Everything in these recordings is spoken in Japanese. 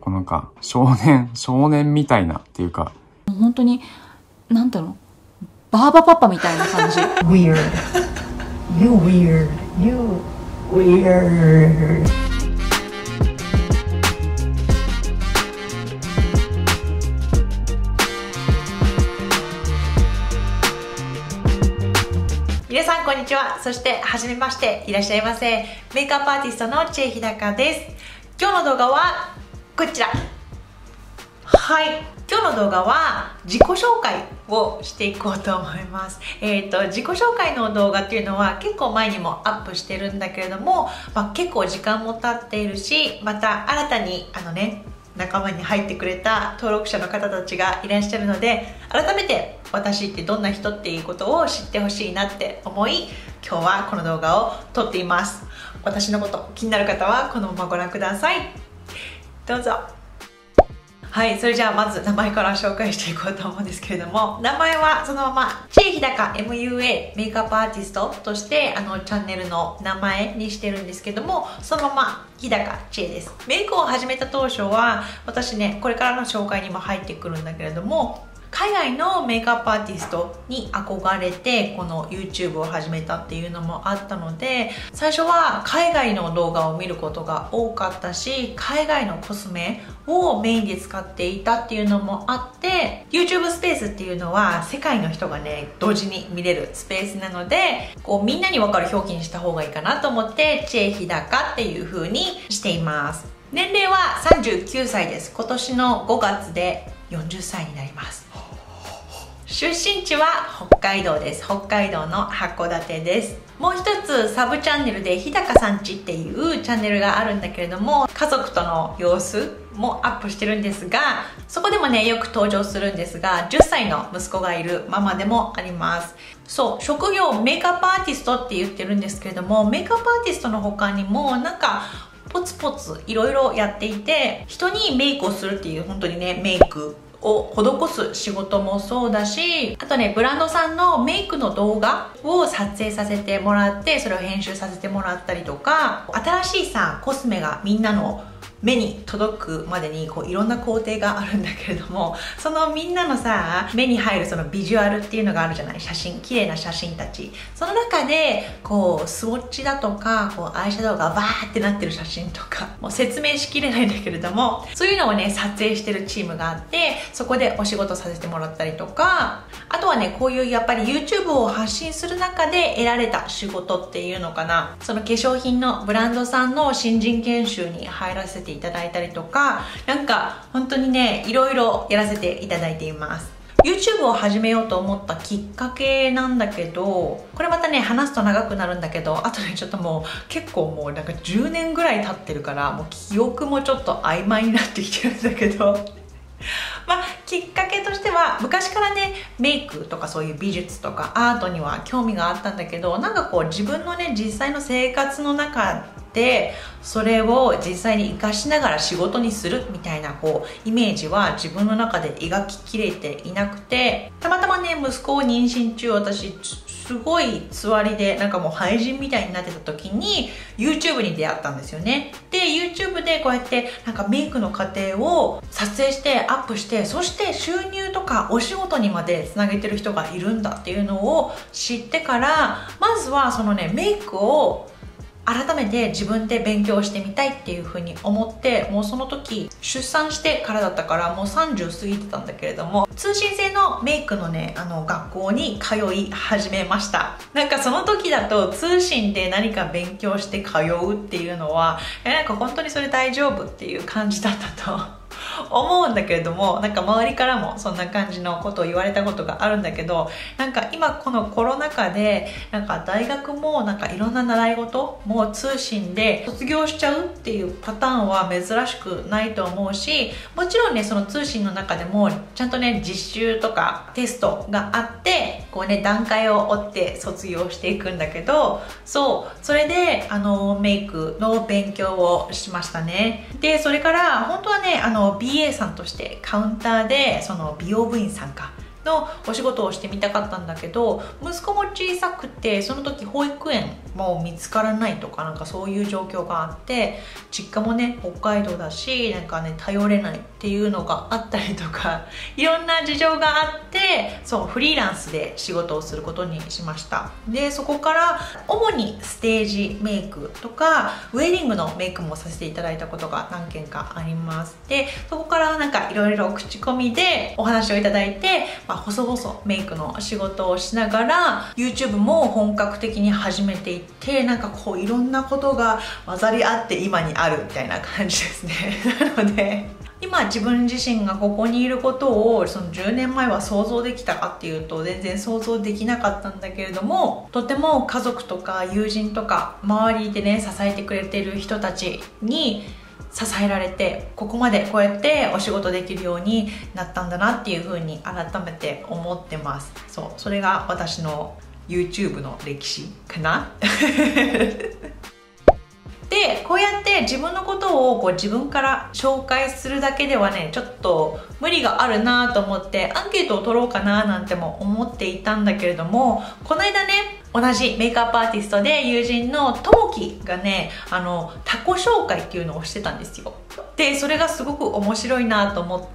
こうなんか少年みたいなっていうか、 本当になんだろう、バーバパパみたいな感じ。 Weird. You weird. You weird. 皆さんこんにちは。そしてはじめまして、いらっしゃいませ。メイクアップアーティストの千恵日高です。今日の動画はこちら。はい、今日の動画は自己紹介をしていこうと思います。自己紹介の動画っていうのは結構前にもアップしてるんだけれども、結構時間も経っているし、また新たに仲間に入ってくれた登録者の方たちがいらっしゃるので、改めて私ってどんな人っていうことを知ってほしいなって思い、今日はこの動画を撮っています。私のこと気になる方はこのままご覧ください。どうぞ。はい、それじゃあまず名前から紹介していこうと思うんですけれども、名前はそのまま千恵日高 MUA メイクアップアーティストとしてチャンネルの名前にしてるんですけども、そのまま日高千恵です。メイクを始めた当初は私ね、これからの紹介にも入ってくるんだけれども、海外のメイクアップアーティストに憧れてこの YouTube を始めたっていうのもあったので、最初は海外の動画を見ることが多かったし、海外のコスメをメインで使っていたっていうのもあって、 YouTube スペースっていうのは世界の人がね同時に見れるスペースなので、こうみんなに分かる表記にした方がいいかなと思って千恵日高っていう風にしています。年齢は39歳です。今年の5月で40歳になります。出身地は北海道です。北海道の函館です。もう一つサブチャンネルで日高さんちっていうチャンネルがあるんだけれども、家族との様子もアップしてるんですが、そこでもねよく登場するんですが、10歳の息子がいるママでもあります。そう、職業メイクアップアーティストって言ってるんですけれども、メイクアップアーティストの他にもなんかポツポツいろいろやっていて、人にメイクをするっていう本当にねメイクを施す仕事もそうだし、あとねブランドさんのメイクの動画を撮影させてもらって、それを編集させてもらったりとか、新しいコスメがみんなの目に届くまでにいろんな工程があるんだけれども、そのみんなの目に入るそのビジュアルっていうのがあるじゃない。写真、綺麗な写真たち、その中でスウォッチだとかアイシャドウがバーってなってる写真とか、もう説明しきれないんだけれども、そういうのをね撮影してるチームがあって、そこでお仕事させてもらったりとか、あとはねこういうやっぱり YouTube を発信する中で得られた仕事っていうのかな、その化粧品のブランドさんの新人研修に入らせていただいたりとか、なんか本当にねいろいろやらせていただいています。 YouTube を始めようと思ったきっかけなんだけど、これまたね話すと長くなるんだけど、あとねちょっともう結構もうなんか10年ぐらい経ってるから、もう記憶もちょっと曖昧になってきてるんだけどきっかけとしては昔からねメイクとかそういう美術とかアートには興味があったんだけど、なんか自分のね実際の生活の中でそれを実際に活かしながら仕事にするみたいなイメージは自分の中で描ききれていなくて、たまたまね息子を妊娠中、私すごいつわりでなんかもう廃人みたいになってた時に YouTube に出会ったんですよね。で YouTube でこうやってなんかメイクの過程を撮影してアップして、そして収入とかお仕事にまでつなげてる人がいるんだっていうのを知ってから、まずはそのねメイクを改めて自分で勉強してみたいっていう風に思って、もうその時出産してからだったからもう30過ぎてたんだけれども、通信制のメイクのね学校に通い始めました。なんかその時だと通信で何か勉強して通うっていうのはなんか本当にそれ大丈夫っていう感じだったと思うんだけれども、なんか周りからもそんな感じのことを言われたことがあるんだけど、なんか今このコロナ禍でなんか大学もなんかいろんな習い事も通信で卒業しちゃうっていうパターンは珍しくないと思うし、もちろんねその通信の中でもちゃんとね実習とかテストがあって段階を追って卒業していくんだけど、それでメイクの勉強をしましたね。でそれから本当はねBA さんとしてカウンターでその美容部員さんのお仕事をしてみたかったんだけど、息子も小さくてその時保育園もう見つからないとか、なんかそういう状況があって、実家もね北海道だし、なんかね頼れないっていうのがあったりとか、いろんな事情があって、そうフリーランスで仕事をすることにしました。でそこから主にステージメイクとかウェディングのメイクもさせていただいたことが何件かあります。でそこからなんかいろいろ口コミでお話をいただいて、細々メイクの仕事をしながら YouTube も本格的に始めていって、なんかこういろんなことが混ざり合って今にあるみたいな感じですね。なので今自分自身がここにいることをその10年前は想像できたかっていうと全然想像できなかったんだけれども、とても家族とか友人とか周りでね支えてくれてる人たちに支えられて、ここまでこうやってお仕事できるようになったんだなっていうふうに改めて思ってます。それが私の YouTube の歴史かな。でこうやって自分のことを自分から紹介するだけではね、ちょっと無理があるなと思ってアンケートを取ろうかななんても思っていたんだけれども、この間ね同じメイクアップアーティストで友人のともきがねタコ紹介っていうのをしてたんですよ。でそれがすごく面白いなと思って、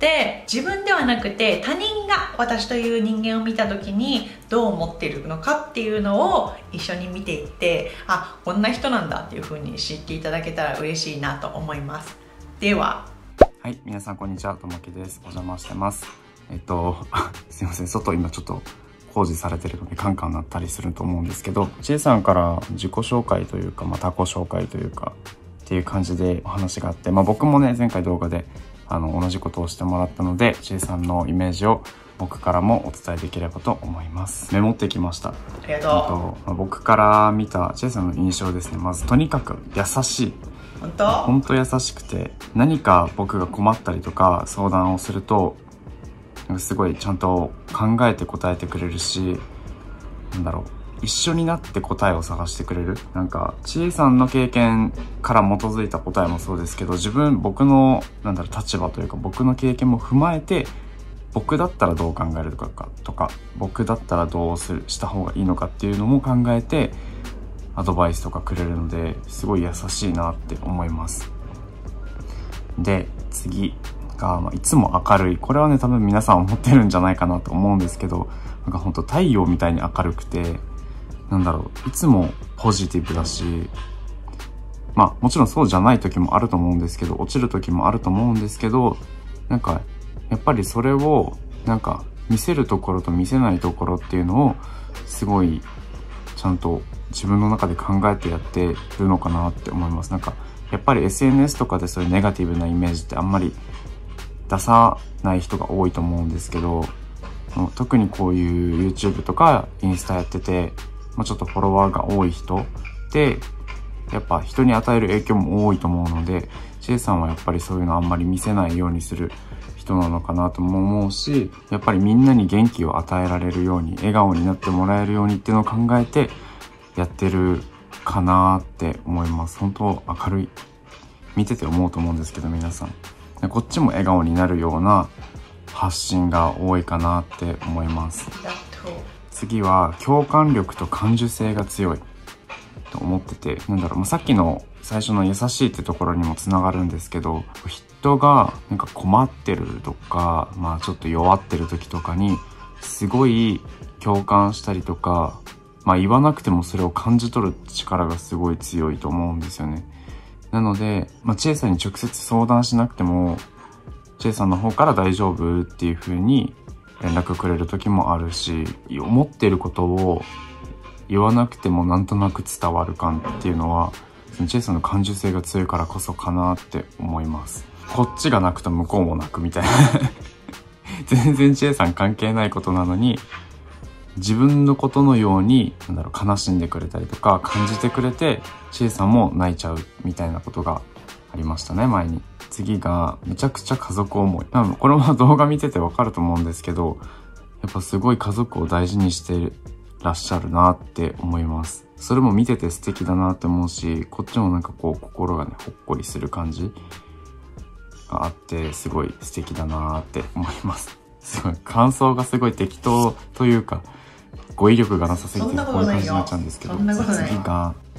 自分ではなくて他人が私という人間を見た時にどう思ってるのかっていうのを一緒に見ていって、あ、こんな人なんだっていう風に知っていただけたら嬉しいなと思います。では、 はい、皆さんこんにちは、ともきです。お邪魔してます。すいません、外今ちょっと工事されてるのでカンカン鳴ったりすると思うんですけど、ちえさんから自己紹介というか、タコ紹介というかっていう感じでお話があって、僕もね前回動画で同じことをしてもらったので、ちえさんのイメージを僕からもお伝えできればと思います。メモってきました。 ありがとう。僕から見たちえさんの印象ですね。まずとにかく優しい。本当優しくて、何か僕が困ったりとか相談をするとすごいちゃんと考えて答えてくれるし、一緒になって答えを探してくれる。なんかちえさんの経験から基づいた答えもそうですけど、僕の立場というか僕の経験も踏まえて、僕だったらどう考えるとか僕だったらどうした方がいいのかっていうのも考えてアドバイスとかくれるので、すごい優しいなって思います。で次が、いつも明るい。これはね多分皆さん思ってるんじゃないかなと思うんですけど、ほんと太陽みたいに明るくて、いつもポジティブだし、もちろんそうじゃない時もあると思うんですけど、落ちる時もあると思うんですけど、やっぱりそれを見せるところと見せないところっていうのをすごいちゃんと自分の中で考えてやってるのかなって思います。やっぱり SNS とかでそういうネガティブなイメージってあんまり出さない人が多いと思うんですけど、特にこういう YouTube とかインスタやってて、ちょっとフォロワーが多い人ってやっぱ人に与える影響も多いと思うので、ちえさんはやっぱりそういうのあんまり見せないようにする人なのかなとも思うし、やっぱりみんなに元気を与えられるように、笑顔になってもらえるようにっていうのを考えてやってるかなって思います。本当明るい。見てて思うと思うんですけど、皆さんこっちも笑顔になるような発信が多いかなって思います。次は共感力と感受性が強いと思ってて、さっきの最初の優しいってところにもつながるんですけど、人が困ってるとか、ちょっと弱ってる時とかにすごい共感したりとか、言わなくてもそれを感じ取る力がすごい強いと思うんですよね。なので、ちえさんに直接相談しなくても、ちえさんの方から大丈夫っていう風に連絡くれる時もあるし、思ってることを言わなくてもなんとなく伝わる感っていうのは、ちえさんの感受性が強いからこそかなって思います。こっちが泣くと向こうも泣くみたいな全然ちえさん関係ないことなのに、自分のことのように悲しんでくれたりとか感じてくれて、ちえさんも泣いちゃうみたいなことがありましたね、前に。次がめちゃくちゃ家族思い。これも動画見ててわかると思うんですけど、やっぱすごい家族を大事にしてらっしゃるなって思います。それも見てて素敵だなって思うし、こっちも心がねほっこりする感じがあって、すごい素敵だなって思います。すごい感想がすごい適当というか語彙力がなさすぎてこういう感じになっちゃうんですけど、次が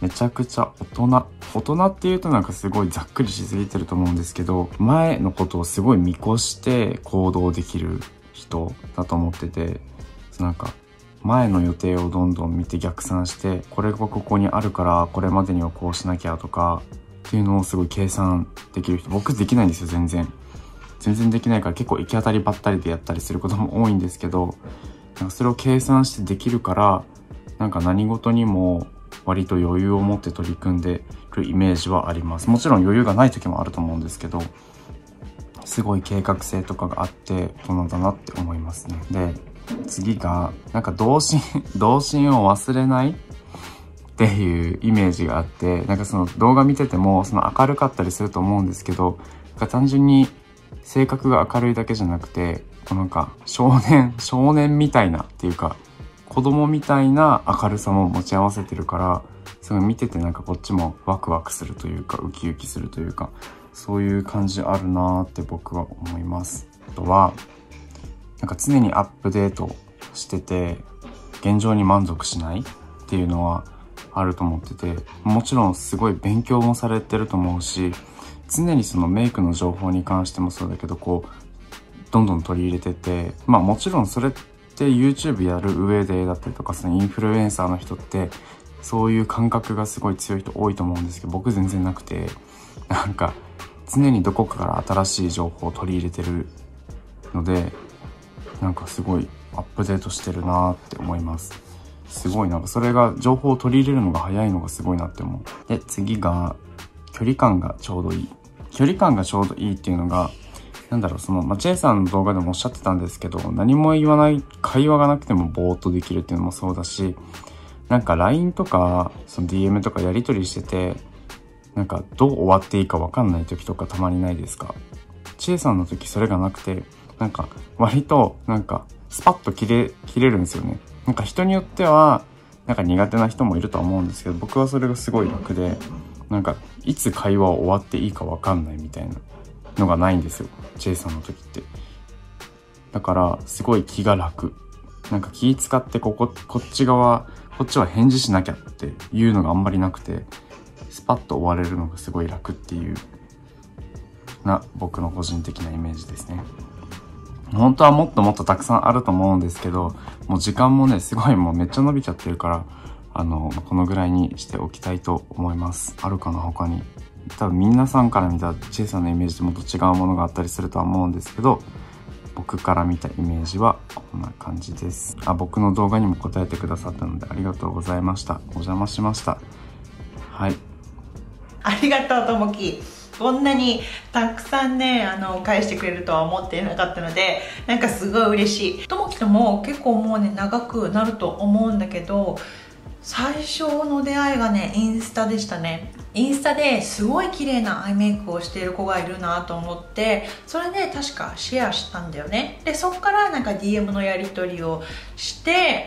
めちゃくちゃ大人っていうとなんかすごいざっくりしすぎてると思うんですけど、前のことをすごい見越して行動できる人だと思ってて、なんか前の予定をどんどん見て逆算して、これがここにあるからこれまでにはこうしなきゃとかっていうのをすごい計算できる人。僕できないんですよ、全然できないから、結構行き当たりばったりでやったりすることも多いんですけど、なんかそれを計算してできるから、なんか何事にも割と余裕を持って取り組んでるイメージはあります。もちろん余裕がない時もあると思うんですけど、すごい計画性とかがあって大人だなって思いますね。で、次がなんか童心を忘れないっていうイメージがあって、なんかその動画見ててもその明るかったりすると思うんですけど、単純に性格が明るいだけじゃなくて、なんか少年みたいなっていうか、子供みたいな明るさも持ち合わせてるから、その見ててなんかこっちもワクワクするというか、ウキウキするというか、そういう感じあるなーって僕は思います。あとはなんか常にアップデートしてて、現状に満足しないっていうのはあると思ってて、もちろんすごい勉強もされてると思うし、常にそのメイクの情報に関してもそうだけど、どんどん取り入れてて、もちろんそれって YouTube やる上でだったりとか、そのインフルエンサーの人ってそういう感覚がすごい強い人多いと思うんですけど、僕全然なくて、なんか常にどこかから新しい情報を取り入れてるので、なんかすごいアップデートしてるなーって思います。すごいなんかそれが情報を取り入れるのが早いのがすごいなって思う。で、次が距離感がちょうどいい。距離感がちょうどいいっていうのが、J さんの動画でもおっしゃってたんですけど、何も言わない、会話がなくてもぼーっとできるっていうのもそうだし、なんか LINE とか、その DM とかやり取りしてて、なんかどう終わっていいかわかんない時とかたまにないですか？ J さんの時それがなくて、なんか割となんかスパッと切れるんですよね。なんか人によってはなんか苦手な人もいるとは思うんですけど、僕はそれがすごい楽で、なんかいつ会話終わっていいかわかんないみたいなのがないんですよ、 J さんの時って。だからすごい気が楽。なんか気使ってこっちは返事しなきゃっていうのがあんまりなくて、スパッと終われるのがすごい楽っていう僕の個人的なイメージですね。本当はもっともっとたくさんあると思うんですけど、もう時間もね、すごいもうめっちゃ伸びちゃってるから、このぐらいにしておきたいと思います。あるかな、他に。多分皆さんから見た J さんのイメージともっと違うものがあったりするとは思うんですけど、僕から見たイメージはこんな感じです。僕の動画にも答えてくださったのでありがとうございました。お邪魔しました。はい。 ありがとう、ともき。こんなにたくさんね、返してくれるとは思っていなかったので、なんかすごい嬉しい。ともきとも結構もうね、長くなると思うんだけど、最初の出会いがね、インスタでしたね。インスタですごい綺麗なアイメイクをしている子がいるなと思って、それで確かシェアしたんだよね。で、そっからなんか DM のやり取りをして、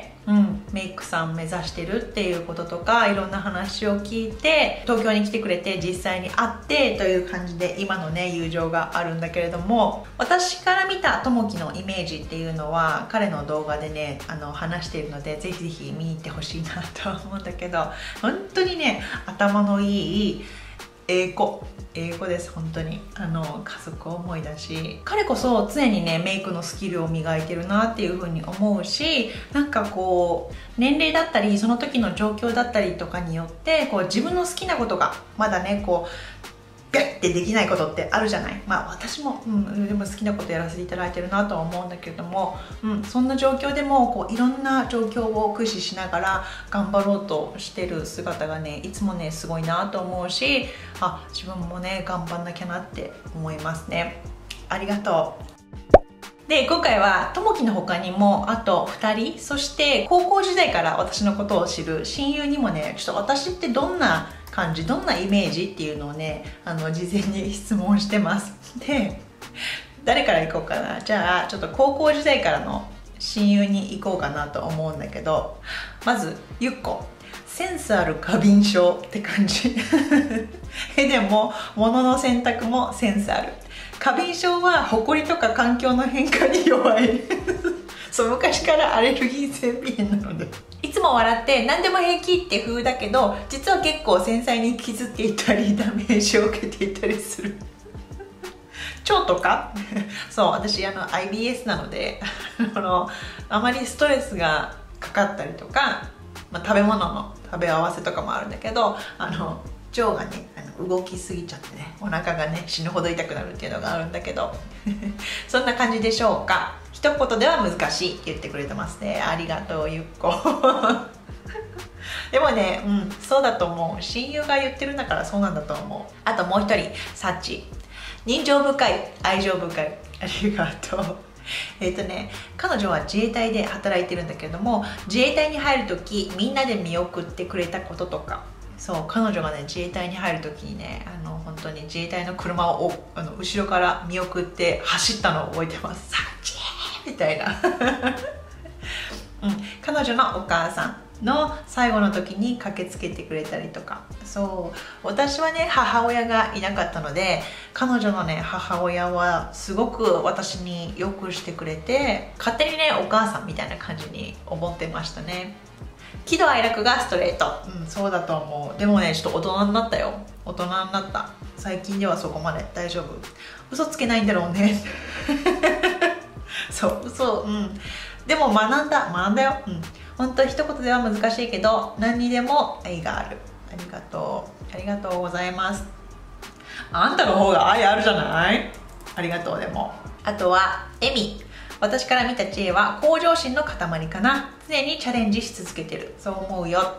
メイクさん目指してるっていうこととか、いろんな話を聞いて、東京に来てくれて実際に会ってという感じで今のね、友情があるんだけれども、私から見たともきのイメージっていうのは彼の動画でね、話しているので、ぜひぜひ見に行ってほしいなとは思うんだけど、本当にね、頭のいい英語です。本当に家族思いだし、彼こそ常にね、メイクのスキルを磨いてるなっていう風に思うし、なんか年齢だったりその時の状況だったりとかによって自分の好きなことがまだねビャッてできないことってあるじゃない。私も、でも好きなことやらせていただいてるなとは思うんだけれども、そんな状況でもいろんな状況を駆使しながら頑張ろうとしてる姿がね、いつもね、すごいなと思うし、自分もね、頑張んなきゃなって思いますね。ありがとう。で、今回はともきの他にもあと2人、そして高校時代から私のことを知る親友にもね、ちょっと私ってどんな感じ、どんなイメージっていうのをね、事前に質問してます。で、誰から行こうかな。じゃあちょっと高校時代からの親友に行こうかなと思うんだけど、まずゆっこ、センスある過敏症って感じ。でも物の選択もセンスある。過敏症はホコリとか環境の変化に弱い。 そう、昔からアレルギー性鼻炎なので、いつも笑って何でも平気って風だけど、実は結構繊細に傷っていたりダメージを受けていたりする腸とかそう、私IBS なのであまりストレスがかかったりとか、食べ物の食べ合わせとかもあるんだけど、腸がね動きすぎちゃってね、お腹がね死ぬほど痛くなるっていうのがあるんだけどそんな感じでしょうか。一言では難しいって言ってくれてますね。ありがとうゆっこでもね、そうだと思う。親友が言ってるんだからそうなんだと思う。あともう一人、サッチ、人情深い、愛情深い、ありがとう。彼女は自衛隊で働いてるんだけれども、自衛隊に入るときみんなで見送ってくれたこととか、そう、彼女がね自衛隊に入るときにね、本当に自衛隊の車を後ろから見送って走ったのを覚えてます。サッチーみたいな彼女のお母さんの最後の時に駆けつけてくれたりとか、そう、私はね母親がいなかったので、彼女のね母親はすごく私によくしてくれて、勝手にねお母さんみたいな感じに思ってましたね。喜怒哀楽がストレート、そうだと思う。でもねちょっと大人になったよ。大人になった。最近ではそこまで大丈夫。嘘つけないんだろうねそう、嘘、でも学んだよ。本当一言では難しいけど、何にでも愛がある。ありがとう、ありがとうございます。あんたの方が愛あるじゃない。ありがとう。でもあとはエミ、私から見た知恵は向上心の塊かな。常にチャレンジし続けてる、そう思うよありがと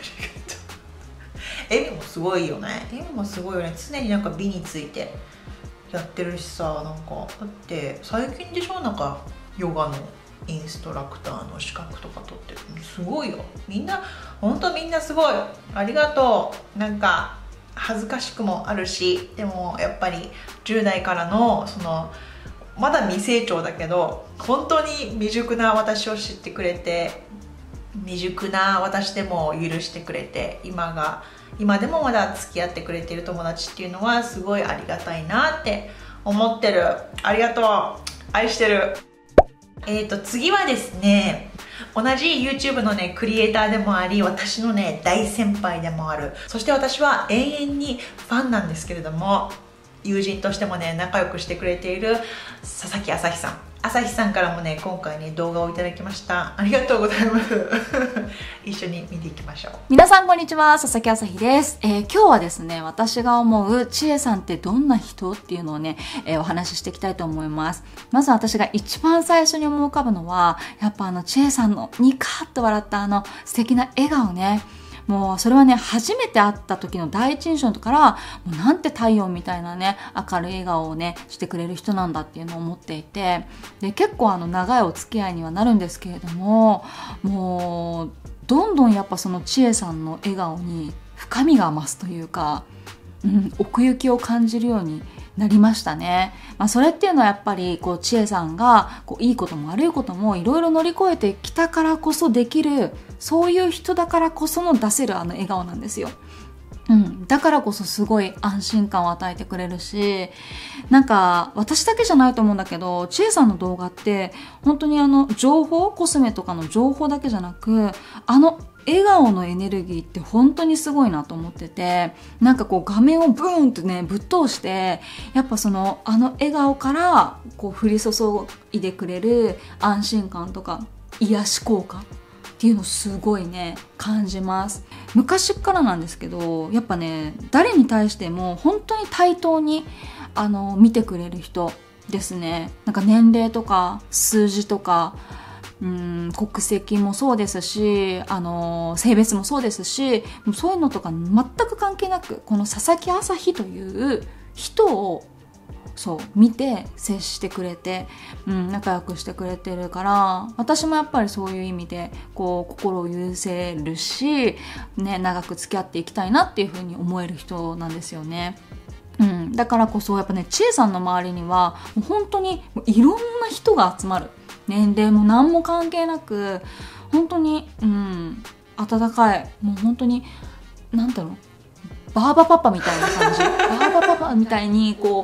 う。エミもすごいよね。エミもすごいよね。常になんか美についてやってるしさ、なんかだって最近でしょ、なんかヨガのインストラクターの資格とか取ってる。すごいよ。みんな本当みんなすごい。ありがとう。なんか恥ずかしくもあるし、でもやっぱり10代からのまだ未成長だけど本当に未熟な私を知ってくれて、未熟な私でも許してくれて、今でもまだ付き合ってくれている友達っていうのはすごいありがたいなって思ってる。ありがとう。愛してる。次はですね、同じ YouTube のねクリエイターでもあり、私のね大先輩でもある、そして私は永遠にファンなんですけれども、友人としてもね仲良くしてくれている佐々木朝日さん。朝日さんからもね今回ね動画をいただきました。ありがとうございます一緒に見ていきましょう。 皆さんこんにちは、佐々木朝日です。今日はですね、私が思う千恵さんってどんな人っていうのをね、お話ししていきたいと思います。まず私が一番最初に思い浮かぶのは、やっぱ千恵さんのニカッと笑った素敵な笑顔ね。もうそれはね、初めて会った時の第一印象から、もうなんて太陽みたいなね、明るい笑顔をね、してくれる人なんだっていうのを思っていて、で、結構長いお付き合いにはなるんですけれども、もう、どんどんやっぱその千恵さんの笑顔に深みが増すというか、奥行きを感じるようになりましたね。それっていうのはやっぱり千恵さんがいいことも悪いこともいろいろ乗り越えてきたからこそできる、そういう人だからこその出せる笑顔なんですよ。だからこそすごい安心感を与えてくれるし、なんか私だけじゃないと思うんだけど、千恵さんの動画って本当に情報、コスメとかの情報だけじゃなく、笑顔のエネルギーって本当にすごいなと思ってて、なんか画面をブーンとねぶっ通して、やっぱ笑顔から降り注いでくれる安心感とか癒し効果っていうのをすごいね感じます。昔からなんですけど、やっぱね誰に対しても本当に対等に見てくれる人ですね。なんか年齢とか数字とか国籍もそうですし、性別もそうですし、そういうのとか全く関係なく、この佐々木朝日という人を見て接してくれて、仲良くしてくれてるから、私もやっぱりそういう意味で心を許せるし、長く付き合っていきたいなっていうふうに思える人なんですよね。だからこそやっぱね、千恵さんの周りにはもう本当にいろんな人が集まる。年齢も何も関係なく、本当に温かい、もう本当になんだろう、バーバパパみたいな感じバーバパパみたいに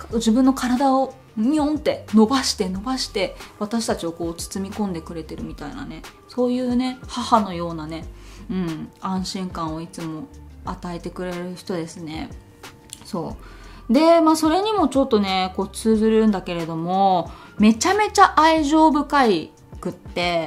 自分の体をミョンって伸ばして私たちをこう包み込んでくれてるみたいなね、そういうね母のようなね、安心感をいつも与えてくれる人ですね。そうで、それにもちょっとねこう通ずるんだけれども、めちゃめちゃ愛情深くって、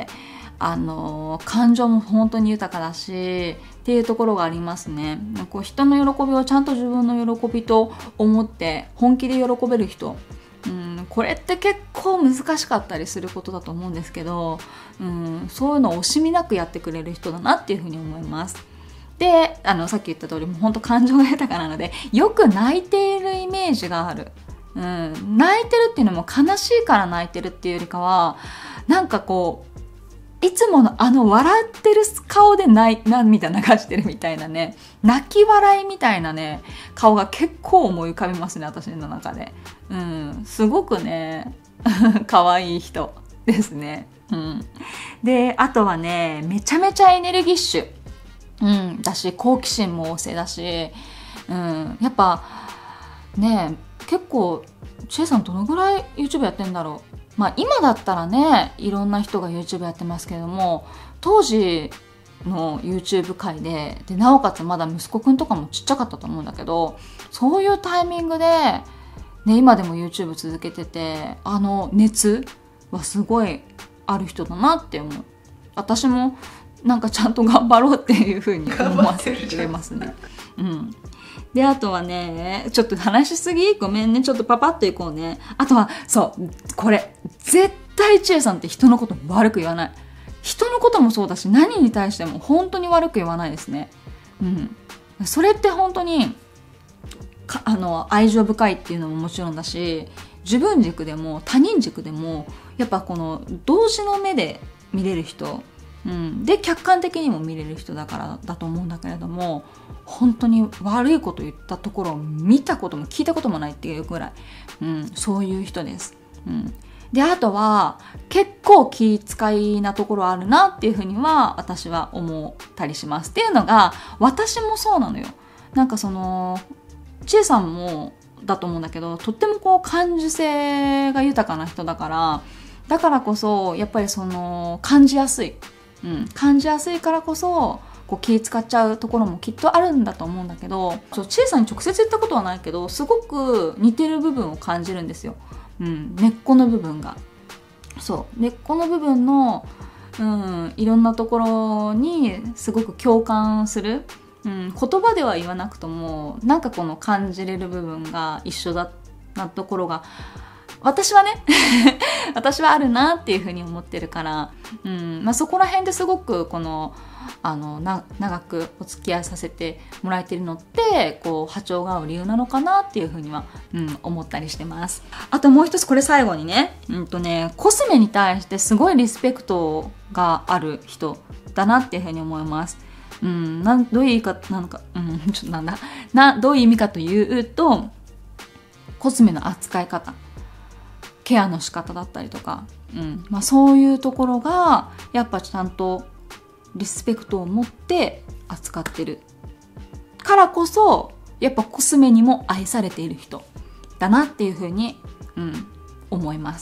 感情も本当に豊かだしっていうところがありますね。こう人の喜びをちゃんと自分の喜びと思って本気で喜べる人、これって結構難しかったりすることだと思うんですけど、そういうのを惜しみなくやってくれる人だなっていうふうに思います。で、さっき言った通りもう本当感情が豊かなので、よく泣いているイメージがある。泣いてるっていうのも悲しいから泣いてるっていうよりかは、なんかこういつもの笑ってる顔で涙流してるみたいなね、泣き笑いみたいなね顔が結構思い浮かびますね、私の中で。すごくね可愛い人ですね。で、あとはね、めちゃめちゃエネルギッシュ、だし好奇心も旺盛だし、やっぱね、結構チェイさんどのぐらい YouTube やってんだろう。今だったらねいろんな人が YouTube やってますけれども、当時の YouTube 界でなおかつまだ息子くんとかもちっちゃかったと思うんだけど、そういうタイミングで、ね、今でも YouTube 続けてて、熱はすごいある人だなって思う。私もなんかちゃんと頑張ろうっていう風に思わせてくれますね。で、あとはね、ちょっと話しすぎ？ごめんね。ちょっとパパッといこうね。あとは、そう、これ、絶対チエさんって人のこと悪く言わない。人のこともそうだし、何に対しても本当に悪く言わないですね。それって本当に、愛情深いっていうのももちろんだし、自分軸でも他人軸でも、やっぱこの同時の目で見れる人、で客観的にも見れる人だからだと思うんだけれども、本当に悪いこと言ったところを見たことも聞いたこともないっていうぐらい、そういう人です。で、あとは結構気遣いなところあるなっていうふうには私は思ったりします。っていうのが私もそうなのよ。なんかそのちえさんもだと思うんだけど、とってもこう感受性が豊かな人だからこそやっぱりその感じやすいからこそこう気使っちゃうところもきっとあるんだと思うんだけど、チエさんに直接言ったことはないけど、すごく似てる部分を感じるんですよ。根っこの部分が。根っこの部分の、いろんなところにすごく共感する。言葉では言わなくともなんかこの感じれる部分が一緒だなところが私はね私はあるなっていうふうに思ってるから、そこら辺ですごくこの長くお付き合いさせてもらえてるのってこう波長が合う理由なのかなっていうふうには、思ったりしてます。あともう一つ、これ最後にね、コスメに対してすごいリスペクトがある人だなっていうふうに思います。どういう意味かなのか、どういう意味かというと、コスメの扱い方、ケアの仕方だったりとか、そういうところがやっぱちゃんとリスペクトを持って扱ってるからこそ、やっぱコスメにも愛されている人だなっていうふうに、思います。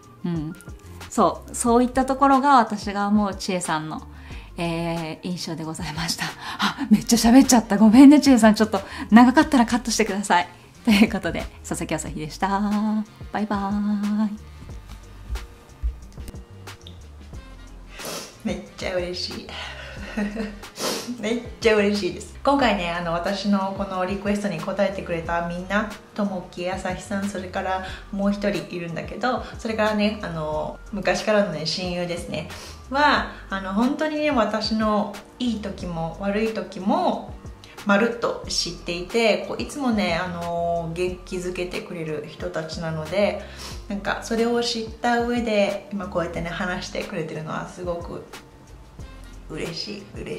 そういったところが私が思うちえさんの印象でございました。めっちゃ喋っちゃった。ごめんね、ちえさん。ちょっと長かったらカットしてください。ということで、佐々木あさひでした。バイバーイ。 めっちゃ嬉しい。めっちゃ嬉しいです。今回ね、私のこのリクエストに答えてくれたみんな、ともき、あさひさん、それからもう一人いるんだけど、それからね、昔からのね、親友ですね。は本当にね、私のいい時も悪い時もまるっと知っていて、こういつもね元気づけてくれる人たちなので、なんかそれを知った上で今こうやってね話してくれてるのはすごく嬉しいです。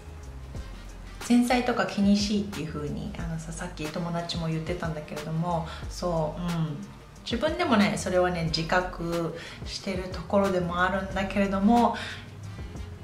繊細とか気にしいっていう風にさっき友達も言ってたんだけれども、自分でもねそれはね自覚してるところでもあるんだけれども、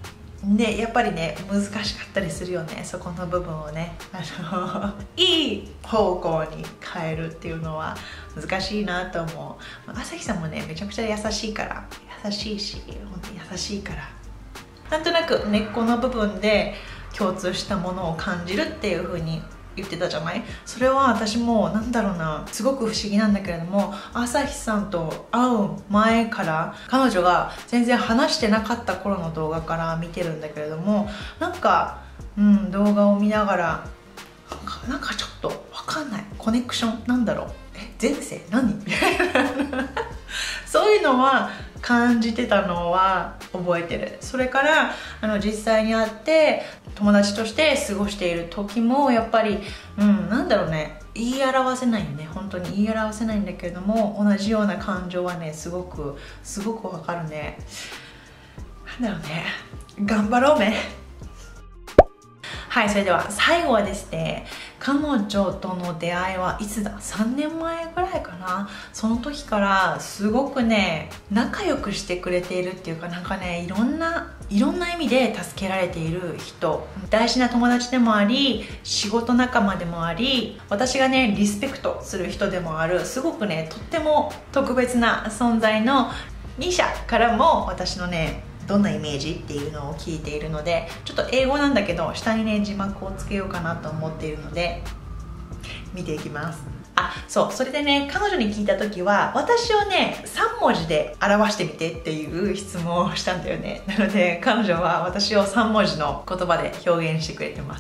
でやっぱりね難しかったりするよね、そこの部分をねいい方向に変えるっていうのは難しいなと思う。朝日さんもねめちゃくちゃ優しいから、優しいし本当に優しいから、なんとなく根っこの部分で共通したものを感じるっていう風に言ってたじゃない。それは私もなんだろうな、すごく不思議なんだけれども、朝日さんと会う前から彼女が全然話してなかった頃の動画から見てるんだけれども、なんか、動画を見ながらなんかちょっと分かんないコネクションなんだろう、前世何みたいなそういうのは感じてたのは覚えてる。それから実際に会って友達として過ごしている時もやっぱり、なんだろうね、言い表せないよね、本当に言い表せないんだけれども、同じような感情はねすごくわかるね。なんだろうね、頑張ろうね。はい、それでは最後はですね、彼女との出会いはいつだ、3年前ぐらいかな。その時からすごくね仲良くしてくれているっていうか、なんかねいろんな意味で助けられている人、大事な友達でもあり、仕事仲間でもあり、私がねリスペクトする人でもある、すごくねとっても特別な存在のミーシャからも私のねどんなイメージっていうのを聞いているので、ちょっと英語なんだけど下にね字幕をつけようかなと思っているので見ていきます。そう、それでね彼女に聞いた時は私をね3文字で表してみてっていう質問をしたんだよね。なので彼女は私を3文字の言葉で表現してくれてます。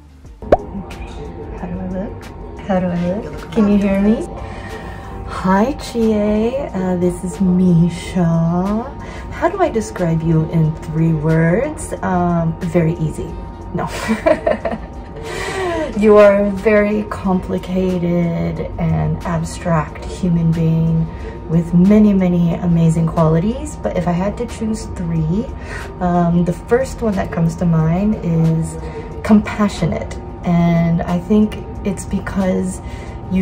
How do I look? Can you hear me? Hi Chie, this is Misha. How do I describe you in 3 words? Very easy. No. You are a very complicated and abstract human being with many amazing qualities, but if I had to choose 3, the first one that comes to mind is compassionate. And I think it's because you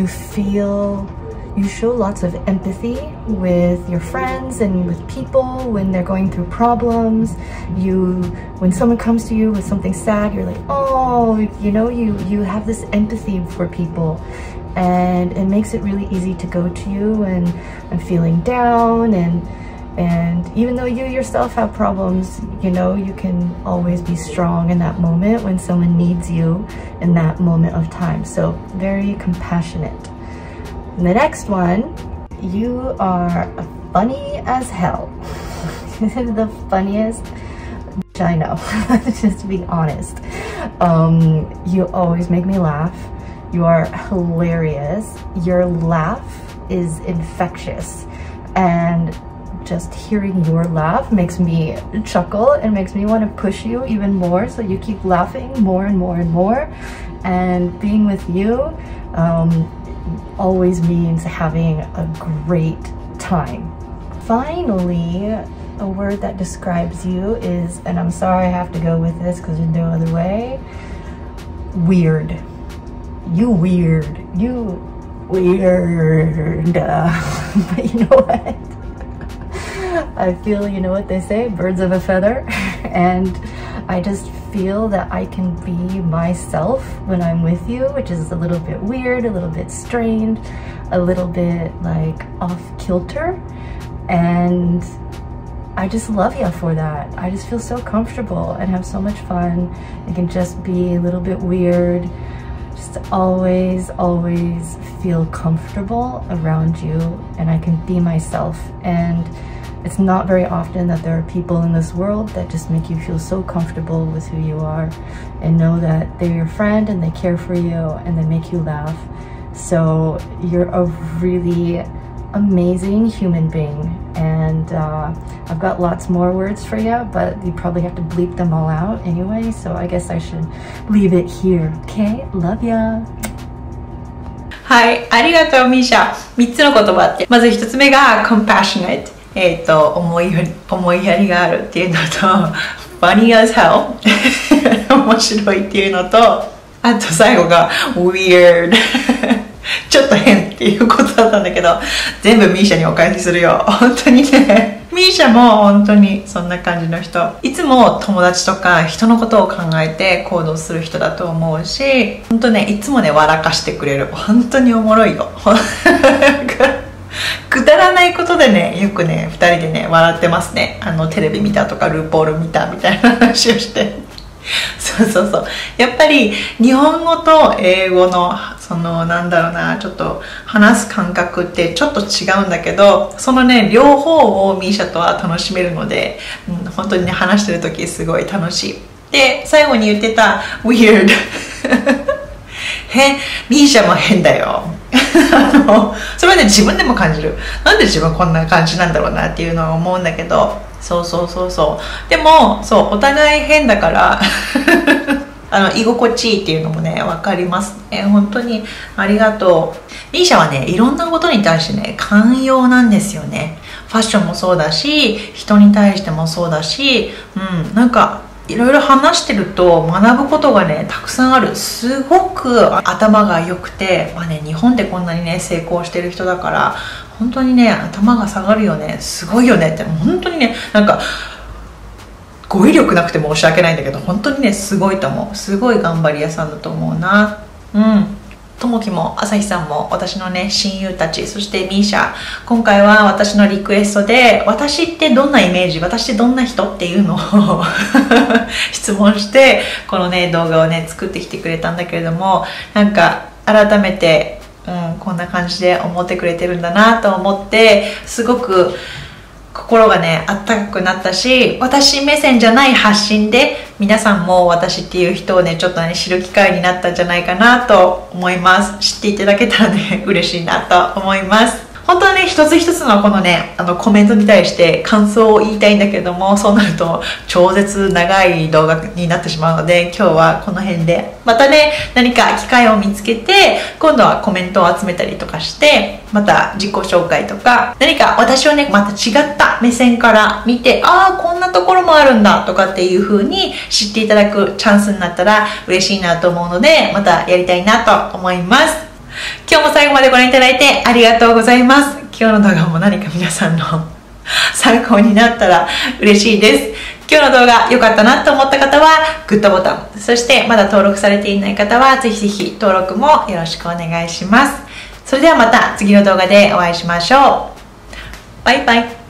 show lots of empathy with your friends and with people when they're going through problems. When someone comes to you with something sad, you're like, oh, you have this empathy for people, and it makes it really easy to go to you and feeling down, and even though you yourself have problems, you can always be strong in that moment when someone needs you in that moment of time. So very compassionate. And the next one, you are funny as hell. The funniest I know, just to be honest. You always make me laugh. You are hilarious. Your laugh is infectious. And just hearing your laugh makes me chuckle and makes me want to push you even more, so you keep laughing more and more and more. And being with you, always means having a great time. Finally, a word that describes you is, and I'm sorry I have to go with this because there's no other way, weird. You weird. You weird. But you know what? I feel, you know what they say, birds of a feather. And I just feel that I can be myself when I'm with you, which is a little bit weird, a little bit strange, a little bit like off kilter. And I just love you for that. I just feel so comfortable and have so much fun. I can just be a little bit weird. Just always feel comfortable around you, and I can be myself. And it's not very often that there are people in this world that just make you feel so comfortable with who you are and know that they're your friend and they care for you and they make you laugh. So you're a really amazing human being, and I've got lots more words for you, but you probably have to bleep them all out anyway, so I guess I should leave it here. Okay? Love ya! はい、ありがとうミーシャ。3つの言葉って、まず1つ目が compassionate、思いやりがあるっていうのとfunny as hell 面白いっていうのと、あと最後が weird ちょっと変っていうことだったんだけど、全部ミーシャにお返しするよ。本当にね、ミミーシャも本当にそんな感じの人。いつも友達とか人のことを考えて行動する人だと思うし、本当ね、いつもね、笑かしてくれる。本当におもろいよ。くだらないことでね、よくね、2人でね、笑ってますね。テレビ見たとか、ルーポール見たみたいな話をして。そうそうそう。やっぱり日本語と英語のなんだろうな、ちょっと話す感覚ってちょっと違うんだけど、そのね、両方をミーシャとは楽しめるので、本当にね、話してる時すごい楽しい。で、最後に言ってた weird ミーシャも変だよ。それはね、自分でも感じる。なんで自分こんな感じなんだろうなっていうのを思うんだけど、そう。でも、そう、お互い変だから居心地いいっていうのもね、分かりますね。本当にありがとう。ミーシャはね、いろんなことに対してね、寛容なんですよね。ファッションもそうだし、人に対してもそうだし、なんかいろいろ話してると学ぶことがね、たくさんある。すごく頭が良くて、日本でこんなにね、成功してる人だから、本当にね、頭が下がるよね、すごいよねって、本当にね、なんか語彙力なくて申し訳ないんだけど、本当にね、すごいと思う。すごい頑張り屋さんだと思うな。ともきも朝日さんも私のね、親友たち、そしてミーシャ、今回は私のリクエストで、私ってどんなイメージ、私ってどんな人っていうのを質問して、このね、動画をね、作ってきてくれたんだけれども、なんか改めて、こんな感じで思ってくれてるんだなと思って、すごく心がね、あったかくなったし、私目線じゃない発信で皆さんも私っていう人をね、ちょっとね、知る機会になったんじゃないかなと思います。知っていただけたらね、嬉しいなと思います。本当はね、一つ一つのこのね、コメントに対して感想を言いたいんだけども、そうなると超絶長い動画になってしまうので、今日はこの辺で、またね、何か機会を見つけて、今度はコメントを集めたりとかして、また自己紹介とか、何か私をね、また違った目線から見て、こんなところもあるんだとかっていう風に知っていただくチャンスになったら嬉しいなと思うので、またやりたいなと思います。今日も最後までご覧いただいてありがとうございます。今日の動画も何か皆さんの参考になったら嬉しいです。今日の動画良かったなと思った方はグッドボタン、そしてまだ登録されていない方はぜひぜひ登録もよろしくお願いします。それではまた次の動画でお会いしましょう。バイバイ。